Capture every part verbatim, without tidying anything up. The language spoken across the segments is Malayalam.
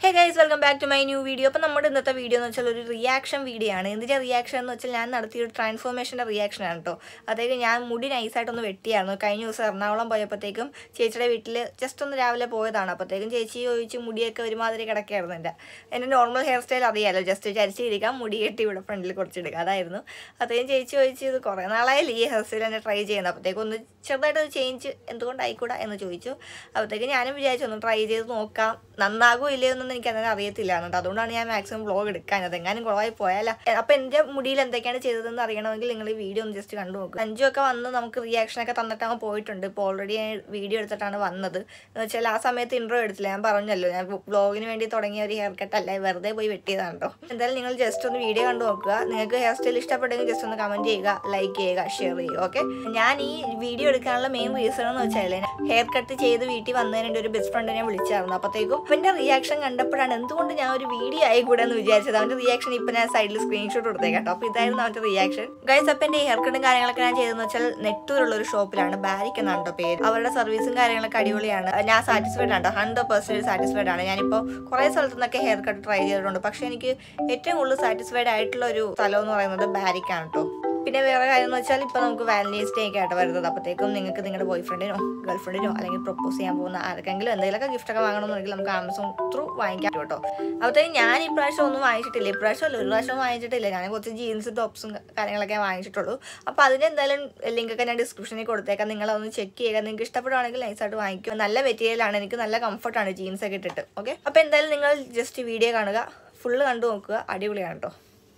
Hey guys, welcome back to my new video. അപ്പോൾ നമ്മുടെ ഇന്നത്തെ വീഡിയോ എന്ന് വെച്ചാൽ ഒരു റിയാക്ഷൻ വീഡിയോ ആണ്. എന്തിനാ റിയാക്ഷൻ എന്ന് വെച്ചാൽ ഞാൻ നടത്തിയ ഒരു ട്രാൻസ്ഫോർമേഷൻ്റെ റിയാക്ഷൻ ആണ് കേട്ടോ. അതായത് ഞാൻ മുടി നൈസായിട്ടൊന്ന് വെട്ടിയായിരുന്നു. കഴിഞ്ഞ ദിവസം എറണാകുളം പോയപ്പോഴത്തേക്കും ചേച്ചിയുടെ വീട്ടിൽ ജസ്റ്റ് ഒന്ന് രാവിലെ പോയതാണ്. അപ്പോഴത്തേക്കും ചേച്ചി ചോദിച്ച് മുടിയൊക്കെ ഒരുമാതിരി കിടക്കുകയായിരുന്നു. എൻ്റെ എൻ്റെ നോർമൽ ഹെയർ സ്റ്റൈൽ അറിയാമല്ലോ, ജസ്റ്റ് ചരിച്ചിരിക്കാം, മുടി കെട്ടി ഇവിടെ ഫ്രണ്ടിൽ കുറച്ചെടുക്കുക, അതായിരുന്നു. അപ്പോഴത്തേക്കും ചേച്ചി ചോദിച്ചു ഇത് കുറേ നാളായാലും ഈ ഹെയർ സ്റ്റൈൽ തന്നെ ട്രൈ ചെയ്യുന്നത്. അപ്പോഴത്തേക്കും ഒന്ന് ചെറുതായിട്ടൊന്ന് ചേഞ്ച് എന്തുകൊണ്ടായിക്കൂടാ എന്ന് ചോദിച്ചു. അപ്പോഴത്തേക്കും ഞാനും വിചാരിച്ചു ഒന്ന് ട്രൈ ചെയ്ത് നോക്കാം, നന്നാകുമോ ഇല്ലയോ എന്നൊന്നും എനിക്ക് അങ്ങനെ അറിയത്തില്ല എന്നുണ്ട്. അതുകൊണ്ടാണ് ഞാൻ മാക്സിമം വ്ളോഗ് എടുക്കാനത്, എങ്ങാനും കുറവായി പോയാലോ. അപ്പോൾ എൻ്റെ മുടിയിൽ എന്തൊക്കെയാണ് ചെയ്തതെന്ന് അറിയണമെങ്കിൽ നിങ്ങൾ ഈ വീഡിയോ ഒന്ന് ജസ്റ്റ് കണ്ടു നോക്കുക. അഞ്ചുമൊക്കെ വന്ന് നമുക്ക് റിയാക്ഷനൊക്കെ തന്നിട്ടാണ് പോയിട്ടുണ്ട്. ഇപ്പോൾ ഓൾറെഡി ഞാൻ വീഡിയോ എടുത്തിട്ടാണ് വന്നത്. എന്ന് വെച്ചാൽ ആ സമയത്ത് ഇൻട്രോ എടുത്തില്ല, ഞാൻ പറഞ്ഞല്ലോ ഞാൻ വ്ളോഗിന് വേണ്ടി തുടങ്ങിയ ഒരു ഹെയർ കട്ട് അല്ല, വെറുതെ പോയി വെട്ടിയതാണ് കേട്ടോ. എന്തായാലും നിങ്ങൾ ജസ്റ്റ് ഒന്ന് വീഡിയോ കണ്ടു നോക്കുക. നിങ്ങൾക്ക് ഹെയർ സ്റ്റൈൽ ഇഷ്ടപ്പെട്ടെങ്കിൽ ജസ്റ്റ് ഒന്ന് കമൻറ്റ് ചെയ്യുക, ലൈക്ക് ചെയ്യുക, ഷെയർ ചെയ്യുക. ഓക്കെ, ഞാൻ ഈ വീഡിയോ എടുക്കാനുള്ള മെയിൻ റീസൺ എന്ന് വെച്ചാൽ ഹെയർ കട്ട് ചെയ്ത് വീട്ടിൽ വന്നതിന് ഒരു ബെസ്റ്റ് ഫ്രണ്ടിനെ വിളിച്ചായിരുന്നു. അപ്പോഴത്തേക്കും അവൻ്റെ റിയാക്ഷൻ കണ്ടപ്പോഴാണ് എന്തുകൊണ്ട് ഞാൻ ഒരു വീഡിയോ ആയി കൂടെ എന്ന് വിചാരിച്ചത്. അവൻ്റെ റിയാക്ഷൻ ഇപ്പം ഞാൻ സൈഡിൽ സ്ക്രീൻഷോട്ട് കൊടുത്തേക്കാം കേട്ടോ. അപ്പോൾ ഇതായിരുന്നു അവൻ്റെ റിയാക്ഷൻ. ഗൈസ്, അപ്പം എൻ്റെ ഹെയർ കട്ടും കാര്യങ്ങളൊക്കെ ഞാൻ ചെയ്തതെന്ന് വെച്ചാൽ നെട്ടൂരുള്ള ഒരു ഷോപ്പിലാണ്, ബാരിക് എന്നാണ് കേട്ടോ പേര്. അവരുടെ സർവീസും കാര്യങ്ങളൊക്കെ അടിപൊളിയാണ്. ഞാൻ സാറ്റിസ്ഫൈഡ് ആണ്, ഹൺഡ്രഡ് പെർസെൻറ്റേജ് സാറ്റിസ്ഫൈഡ് ആണ്. ഞാനിപ്പോൾ കുറേ സ്ഥലത്തു നിന്നൊക്കെ ഹെയർ കട്ട് ട്രൈ ചെയ്തിട്ടുണ്ട്, പക്ഷേ എനിക്ക് ഏറ്റവും കൂടുതൽ സാറ്റിസ്ഫൈഡ് ആയിട്ടുള്ള ഒരു സ്ഥലം എന്ന് പറയുന്നത് ബാരിക് ആണ് കേട്ടോ. പിന്നെ വേറെ കാര്യം എന്ന് വെച്ചാൽ ഇപ്പോൾ നമുക്ക് വാലന്റൈൻസ് ഡേ ഒക്കെ ആയിട്ട് വരുന്നത്. അപ്പോഴത്തേക്കും നിങ്ങൾക്ക് നിങ്ങളുടെ ബോയ് ഫ്രണ്ടിനോ ഗേൾ ഫ്രണ്ടിനോ അല്ലെങ്കിൽ പ്രൊപ്പോസ് ചെയ്യാൻ പോകുന്ന ആർക്കെങ്കിലും എന്തെങ്കിലുമൊക്കെ ഗിഫ്റ്റൊക്കെ വാങ്ങണമെന്നുണ്ടെങ്കിൽ നമുക്ക് ആമസോൺ ത്രൂ വാങ്ങിക്കാം കേട്ടോ. അപ്പോഴത്തേക്കും ഞാൻ ഇപ്രാവശ്യം ഒന്നും വാങ്ങിച്ചിട്ടില്ല, ഇപ്രാവശ്യം അല്ല ഒരു പ്രാവശ്യം വാങ്ങിച്ചിട്ടില്ല. ഞാൻ കുറച്ച് ജീൻസ് ടോപ്സും കാര്യങ്ങളൊക്കെ വാങ്ങിച്ചിട്ടുള്ളൂ. അപ്പോൾ അതിന് എന്തായാലും ലിങ്കൊക്കെ ഞാൻ ഡിസ്ക്രിപ്ഷനിൽ കൊടുത്തേക്കാം, നിങ്ങളതൊന്ന് ചെക്ക് ചെയ്യുക. നിങ്ങൾക്ക് ഇഷ്ടപ്പെടുവാണെങ്കിൽ നൈസായിട്ട് വാങ്ങിക്കും. നല്ല മെറ്റീരിയലാണ്, എനിക്ക് നല്ല കംഫർട്ടാണ് ജീൻസൊക്കെ ഇട്ടിട്ട്. ഓക്കെ, അപ്പോൾ എന്തായാലും നിങ്ങൾ ജസ്റ്റ് വീഡിയോ കാണുക, ഫുള്ള് കണ്ടു നോക്കുക, അടിപൊളിയാണ് കേട്ടോ.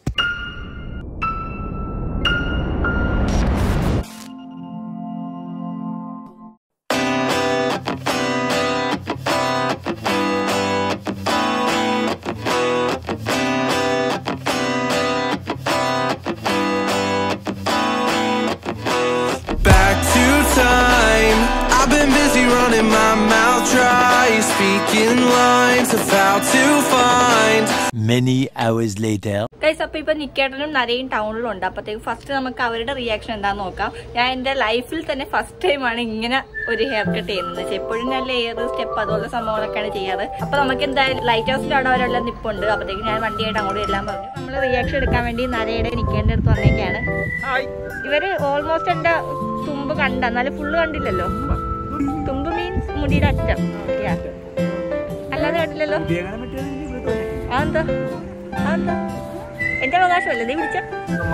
I've been busy running my mouth dry, speaking lines of how to find. Many hours later. Guys, അപ്പോൾ ഇപ്പോൾ നിക്കേട്ടനും നരയും ടൗണിലുണ്ട്. അപ്പോഴത്തേക്ക് ഫസ്റ്റ് നമുക്ക് അവരുടെ റിയാക്ഷൻ എന്താണെന്ന് നോക്കാം. ഞാൻ എൻ്റെ ലൈഫിൽ തന്നെ ഫസ്റ്റ് ടൈമാണ് ഇങ്ങനെ ഒരു ഹെയർ കട്ട് ചെയ്യുന്നത്. എപ്പോഴും നല്ല ഹെയർ സ്റ്റെപ്പ് അതുപോലെ സംഭവങ്ങളൊക്കെയാണ് ചെയ്യാറ്. അപ്പോൾ നമുക്ക് എന്തായാലും ലൈറ്റ് ഹൗസിൽ അവിടെ അവരെല്ലാം നിപ്പുണ്ട്. അപ്പോഴത്തേക്ക് ഞാൻ വണ്ടിയായിട്ട് അങ്ങോട്ട് എല്ലാം പറഞ്ഞു. നമ്മൾ റിയാക്ഷൻ എടുക്കാൻ വേണ്ടി നരയുടെ നിക്കേണ്ട അടുത്ത് വന്നേക്കാണ്. ഇവര് ഓൾമോസ്റ്റ് എൻ്റെ തുമ്പ് കണ്ട, എന്നാലും ഫുള്ള് കണ്ടില്ലല്ലോ. തുമ്പ് മീൻസ് മുടിയുടെ അറ്റം, അല്ലാതെ കണ്ടില്ലല്ലോ. അതെന്താ അതെന്താ എന്റെ അവകാശമല്ലേ നീ വിളിച്ച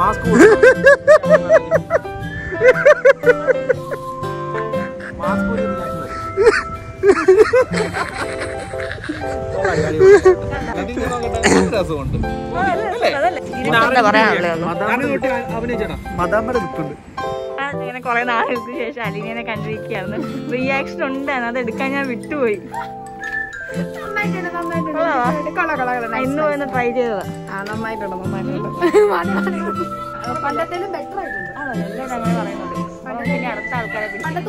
എന്താ പറയാനുള്ളത്? ഇങ്ങനെ കുറെ നാളുകൾക്ക് ശേഷം അലീനെ കണ്ടിരിക്കുകയായിരുന്നു. റിയാക്ഷൻ ഉണ്ടായിരുന്നു, അത് എടുക്കാൻ ഞാൻ വിട്ടുപോയി. ഇന്ന് പോയി ട്രൈ ചെയ്തതാ. നന്നായിട്ടുണ്ട്, നന്നായിട്ടുണ്ട്. പണ്ടത്തേലും ബെറ്റർ ആയിട്ടുണ്ട്. എല്ലാം അങ്ങനെ പറയുന്നുണ്ട്. പിന്നെ അടുത്ത ആൾക്കാരെ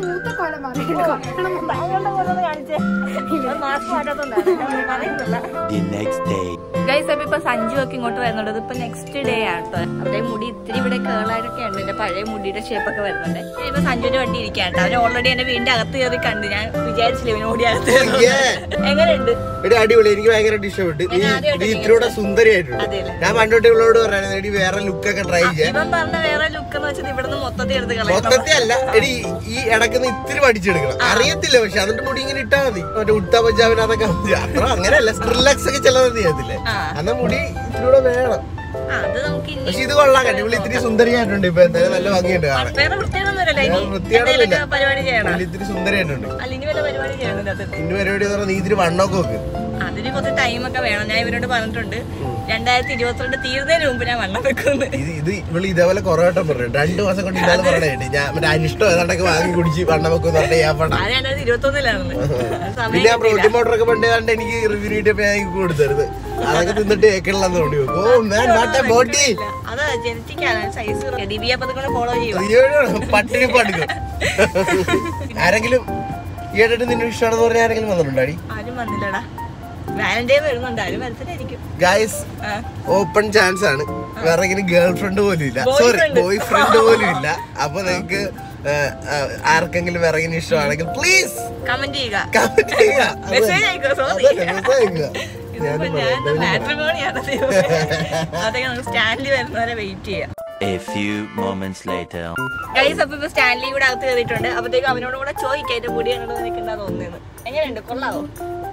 ഗൈസ്, അപ്പൊ ഇപ്പൊ സഞ്ജു ഒക്കെ ഇങ്ങോട്ട് വരുന്നുണ്ട്. ഇപ്പൊ നെക്സ്റ്റ് ഡേ ആണ് കേട്ടോ. അവിടെ മുടി ഇത്തിരി ഇവിടെ കേളായിട്ടൊക്കെ ഉണ്ട്, എന്റെ പഴയ മുടിയുടെ ഷേപ്പൊക്കെ വരുന്നുണ്ട്. ഇപ്പൊ സഞ്ജുവിന്റെ വണ്ടി ഇരിക്കാണ്ട്. അവന് ഓൾറെഡി എന്റെ വീടിന്റെ അകത്ത് കയറി കണ്ട്, ഞാൻ വിചാരിച്ചില്ല ഇവന് ഓടി അകത്ത്. എങ്ങനെയുണ്ട്? അടിപൊളി, എനിക്ക് ഭയങ്കരമായിട്ട് ഇഷ്ടപ്പെട്ടു. ഇത്തിരിയുടെ സുന്ദരിയായിട്ടുണ്ട്. ഞാൻ പണ്ടോട്ട് ഇവളോട് പറയാൻ വേറെ ലുക്കൊക്കെ ട്രൈ ചെയ്യാൻ. ഇവൻ പറഞ്ഞ വേറെ ലുക്ക് എന്ന് വെച്ചാൽ ഇവിടുന്ന് മൊത്തത്തിൽ എടുത്ത് കളയാം. മൊത്തത്തിൽ അല്ല, എടി ഈ ഇടക്കുന്ന ഇത്തിരി പഠിച്ചെടുക്കണം. അറിയത്തില്ല, പക്ഷെ അതിന്റെ മുടി ഇങ്ങനെ ഇട്ടാ മതി. മറ്റേ ഉടുത്ത പഞ്ചാബിന് അതൊക്കെ അത്ര അങ്ങനെയല്ല, സ്ട്രില്ലക്സ് ഒക്കെ ചിലത് ചെയ്യത്തില്ലേ, അന്ന മുടി ഇത്തിരിയൂടെ വേണം. പക്ഷെ ഇത് കൊള്ളാൻ കണ്ടി, ഇവിടെ ഇത്തിരി സുന്ദരിയായിട്ടുണ്ട്. ഇപ്പൊ എന്തായാലും നല്ല ഭംഗിയുണ്ട് കാണാൻ. വൃത്തിയായിട്ടൊന്നുമില്ല, ഇത്തിരി സുന്ദരിയായിട്ടുണ്ട്. ഇന്ന് പരിപാടി എന്ന് പറഞ്ഞാൽ നീ ഇത്തിരി വണ്ണമൊക്കെ നോക്ക്. അതിന് കുറച്ച് ടൈമൊക്കെ വേണം. ഞാൻ ഇവരോട് പറഞ്ഞിട്ടുണ്ട് രണ്ടായിരത്തി ഇരുപത്തിരണ്ട് തീർന്നതിന് മുമ്പ് ഞാൻ വണ്ണം വെക്കുന്നു. ഇത് ഇവള് ഇതേപോലെ കുറെ വട്ടം പറഞ്ഞു, രണ്ടു മാസം കൊണ്ട് ഇതാൾ പറയണേ ഞാൻ മറ്റേ അനിഷ്ടം ഏതാണ്ടൊക്കെ വാങ്ങി കുടിച്ച് വണ്ണം വെക്കും പറഞ്ഞ ഞാൻ പണം. രണ്ടായിരത്തി ഇരുപത്തി ഒന്നിലാണ്. പിന്നെ ഞാൻ പ്രോട്ടീൻ പൗഡറൊക്കെ പണ്ടേതാണ്ട് എനിക്ക് റിവ്യൂ കിട്ടിയപ്പോ ഞാൻ കൊടുത്തരുത്. അതൊക്കെ തിന്നിട്ട് ഏക്കണെന്ന് തോന്നി വെക്കും. Oh man what a body. അത് ജനറ്റിക് ആണ്, സൈസ് ദിവ്യ പതുക്കെ ഫോളോ ചെയ്യും. പട്ടിണി പഠിക്കും. ആരെങ്കിലും ഈയിടെ നിന്നെ ഇഷ്ടമാണെന്ന് പറഞ്ഞ ആരെങ്കിലും വന്നിട്ടുണ്ടാടി? ആരും വന്നില്ലടാ. വാലന്റൈൻ വരുന്നുണ്ട്, ആരും വരത്തിലായിരിക്കും. ഗൈസ്, ഓപ്പൺ ചാൻസ് ആണ്. വേറെ ഗേൾ ഫ്രണ്ട് പോലും ഇല്ല, സോറി ബോയ് ഫ്രണ്ട് പോലും ഇല്ല. അപ്പൊ നിങ്ങക്ക് ആർക്കെങ്കിലും വിറകിന് ഇഷ്ടമാണെങ്കിൽ പ്ലീസ് കമന്റ് ചെയ്യുക, കമന്റ് ചെയ്യുക, മെസ്സേജ് അയക്കുക. സോറി, മാട്രിമോണിയാണ്. അതൊക്കെ നമുക്ക് സ്റ്റാൻലി വരുന്നവരെ വെയിറ്റ് ചെയ്യാം. A few moments later. Guys, അപ്പൊ ഇപ്പൊ സ്റ്റാൻലി കൂടെ അകത്ത് കയറിയിട്ടുണ്ട്. അപ്പത്തേക്കും അവനോട് കൂടെ ചോദിക്കാം എന്റെ മുടി കണ്ടോ നിൽക്കണ്ടാ തോന്നുന്നു. എങ്ങനെയുണ്ട്? കൊള്ളാവോ?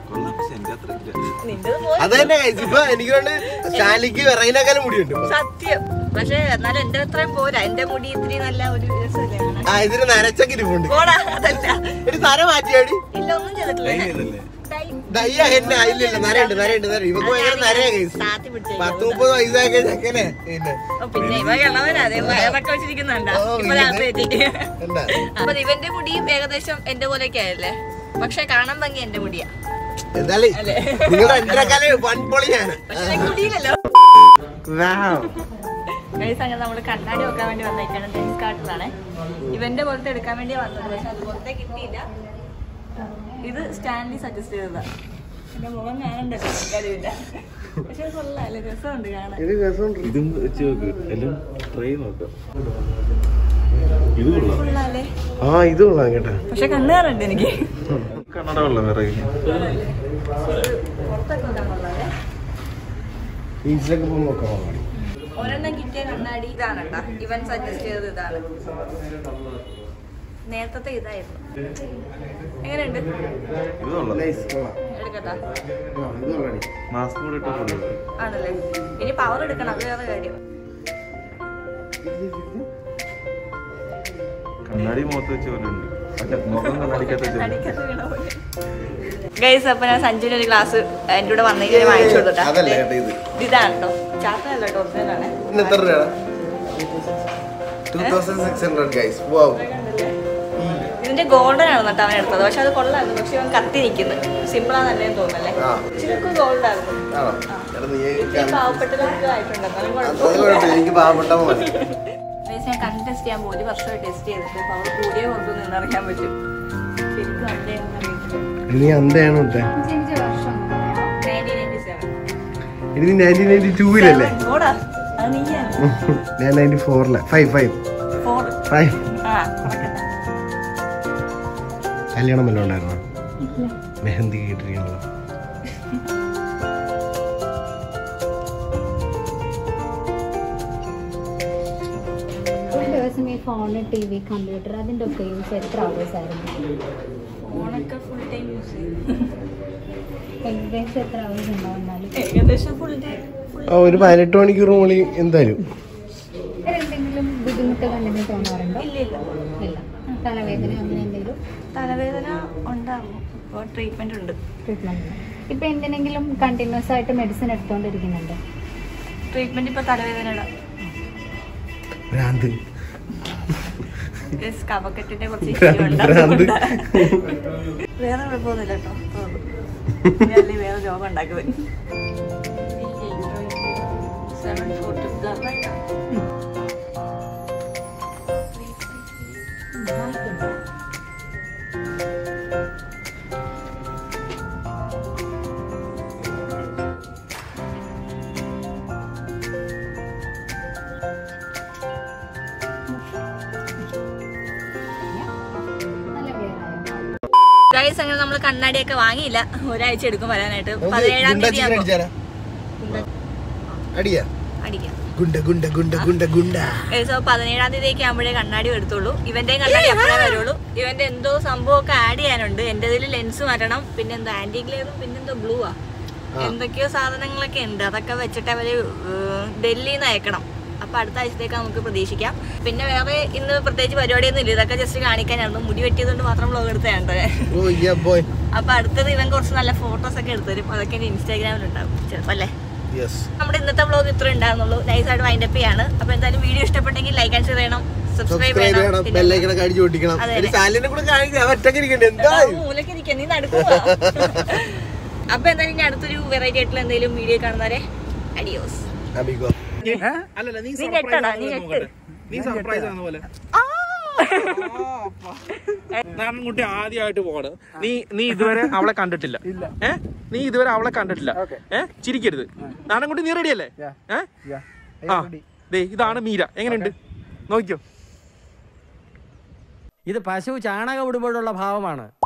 സത്യം. പക്ഷെ എന്നാലും എന്റെ അത്രയും പോരാ. എന്റെ മുടി ഇത്തിരി നല്ല ഒരു രസമല്ലേ? ഇല്ല, ഒന്നും ചെയ്തിട്ടില്ല. പിന്നെ ഇവ കിളവനാ, വയറൊക്കെ വെച്ചിരിക്കുന്നുണ്ടാ. അപ്പൊ ഇവന്റെ മുടിയും ഏകദേശം എന്റെ പോലെയൊക്കെ ആയല്ലേ, പക്ഷെ കാണാൻ ഭംഗി എന്റെ മുടിയാ. മുടിയിലല്ലോ. അങ്ങനെ നമ്മള് കണ്ണാടി വെക്കാൻ വേണ്ടി വന്നേക്കാണ്. ലെൻസ് കാർട്ടിലാണ്. ഇവന്റെ പോലത്തെ എടുക്കാൻ വേണ്ടി വന്നത്, പക്ഷെ അത് പുറത്തെ കിട്ടിയില്ല. ഇത് സ്റ്റാൻലി സജസ്റ്റ് ചെയ്തതാ. എന്റെ മുഖം കാണണ്ടല്ലോ, കാര്യമില്ല. പക്ഷെ കൊള്ളാല്ലേ, രസമുണ്ട് കാണാൻ. കൊള്ളാല്ലേ? പക്ഷെ കണ്ണ് കാണുന്നുണ്ട് എനിക്ക്. പുറത്തൊക്കെ കൊള്ളാല്ലേ. ഒരെണ്ണം കിട്ടിയ കണ്ണാടി ഇതാണ് കേട്ടോ. ഇവൻ സജസ്റ്റ് ചെയ്തത് ഇതാണ്. നേരത്തെ ഇതായിരുന്നു. എങ്ങനെയുണ്ട്? എടുക്കട്ടാ? ആണല്ലേ. ഇനി പവർ എടുക്കണം, അത് വേറെ കാര്യം. കണ്ണാടി മുഖത്ത് വെച്ച പോലെ ഉണ്ട്. ഗൈസ്, അപ്പൊ ഞാൻ സഞ്ജുവിന് ഒരു ഗ്ലാസ് എന്റെ കൂടെ വന്നേക്ക് വാങ്ങിച്ചു കൊടുത്താ. ഇതാണ് കേട്ടോ, ചാത്തല്ല കേട്ടോ, ഒറിജിനലാണ്. ഇതിന്റെ ഗോൾഡൻ ആണ് കേട്ടോ അവൻ എടുത്തത്. പക്ഷെ അത് കൊള്ളായിരുന്നു. പക്ഷെ അവൻ കത്തി നിൽക്കുന്നു. സിമ്പിളാന്ന് തന്നെ തോന്നല്ലേ. ഇച്ചിരി ഗോൾഡ് ആയിരുന്നു. പാവപ്പെട്ടവർക്ക് ആയിട്ടുണ്ടോ? ഞാൻ കണ്ണ് ടെസ്റ്റ് ചെയ്യാൻ പോകും. ഒരു വർഷമായി ടെസ്റ്റ് ചെയ്തിട്ട് പവർ കൂടിയ പുറത്തു നിന്നറിയാൻ പറ്റും. ശരിക്കും കല്യാണം വല്ലതും ഉണ്ടായിരുന്നോ? മെഹന്തി കേട്ടിരിക്കണല്ലോ. ഫോണ്, ടി വി, കമ്പ്യൂട്ടർ, അതിൻ്റെ ഒക്കെ യൂസ് എത്ര അവേഴ്സ് ആയിരുന്നു? ഫോണൊക്കെ ഫുൾ ടൈം യൂസ് ചെയ്യും. ഏകദേശം എത്ര അവേഴ്സ് ഉണ്ടാവുന്നാലും? ഏകദേശം ഫുൾ ഡേ. ഒരു പതിനെട്ട് മണിക്കൂർ മുകളിൽ എന്തായാലും. എന്തെങ്കിലും ബുദ്ധിമുട്ട് കണ്ടെന്ന് തോന്നാറുണ്ടോ? ഇല്ല ഇല്ല ഇല്ല. തലവേദന അങ്ങനെ എന്തെങ്കിലും? തലവേദന ഉണ്ടാകും. ഇപ്പോൾ ട്രീറ്റ്മെന്റ് ഉണ്ട്. ട്രീറ്റ്മെന്റ് ഇപ്പൊ എന്തിനെങ്കിലും കണ്ടിന്യൂസ് ആയിട്ട് മെഡിസിൻ എടുത്തോണ്ടിരിക്കുന്നുണ്ട്? ട്രീറ്റ്മെന്റ് ഇപ്പൊ തലവേദനയുടെ കഫക്കെട്ടിന്റെ കുറച്ച് വേറെ കുഴപ്പമൊന്നുമില്ല കേട്ടോ. വേറെ രോഗം ഉണ്ടാക്കുന്നത്. സെവൻ ഫോർട്ടി ഗൈസ്, അങ്ങനെ നമ്മള് കണ്ണാടിയൊക്കെ വാങ്ങിയില്ല. ഒരാഴ്ച എടുക്കും വരാനായിട്ട്. പതിനേഴാം തീയതി പതിനേഴാം തീയതിയൊക്കെ ആകുമ്പോഴേ കണ്ണാടി എടുത്തുള്ളൂ. ഇവന്റെയും കണ്ണാടി അപ്പോഴേ വരുള്ളൂ. ഇവന്റെ എന്തോ സംഭവമൊക്കെ ആഡ് ചെയ്യാനുണ്ട്. എന്റെ ഇതിൽ ലെൻസ് മാറ്റണം, പിന്നെ എന്തോ ആന്റി ഗ്ലെയറും, പിന്നെന്തോ ഗ്ലൂ ആ എന്തൊക്കെയോ സാധനങ്ങളൊക്കെ ഉണ്ട്. അതൊക്കെ വെച്ചിട്ട് അവര് ഡൽഹിയിൽ നിന്ന് അയക്കണം. അപ്പൊ അടുത്ത ആഴ്ചത്തേക്ക് നമുക്ക് പ്രതീക്ഷിക്കാം. പിന്നെ വേറെ ഇന്ന് പ്രത്യേകിച്ച് പരിപാടിയൊന്നും ഇല്ല. ഇതൊക്കെ ജസ്റ്റ് കാണിക്കാനായിരുന്നു. മുടി വെട്ടിയതുകൊണ്ട് മാത്രം വ്ലോഗ് എടുത്തതാണ്. അപ്പൊ അടുത്തത് ഇവൻ കുറച്ച് നല്ല ഫോട്ടോസ് ഒക്കെ എടുത്തു തരും. അതൊക്കെ എന്റെ ഇൻസ്റ്റാഗ്രാമിൽ ഉണ്ടാവും ചിലപ്പോ അല്ലേ. നമ്മുടെ ഇന്നത്തെ വ്ലോഗ് ഇത്ര ഉണ്ടായിരുന്നുള്ളൂ. നൈസായിട്ട് വൈൻഡപ്പ് ചെയ്യാണ്. അപ്പൊ എന്തായാലും വീഡിയോ ഇഷ്ടപ്പെട്ടെങ്കിൽ ലൈക്ക് ആൻഡ് ഷെയർ ചെയ്യണം, സബ്സ്ക്രൈബ് ചെയ്യണം. മൂലക്കിരിക്കാൻ നീ നടക്കുക. അപ്പൊ എന്തായാലും ഇനി അടുത്തൊരു വെറൈറ്റി ആയിട്ടുള്ള എന്തെങ്കിലും വീഡിയോ കാണുന്നവരെ അഡിയോസ്. കുട്ടി ആദ്യമായിട്ട് പോണ്. നീ നീ ഇതുവരെ അവളെ കണ്ടിട്ടില്ല. ഏ നീ ഇതുവരെ അവളെ കണ്ടിട്ടില്ല. ഏ ചിരിക്കരുത്. നാടൻകുട്ടി നീ റെഡിയല്ലേ? ഏ ആ ദേ ഇതാണ് മീര. എങ്ങനെയുണ്ട് നോക്കിയോ? ഇത് പശു ചാണകം ഇടുമ്പോഴുള്ള ഭാവമാണ്.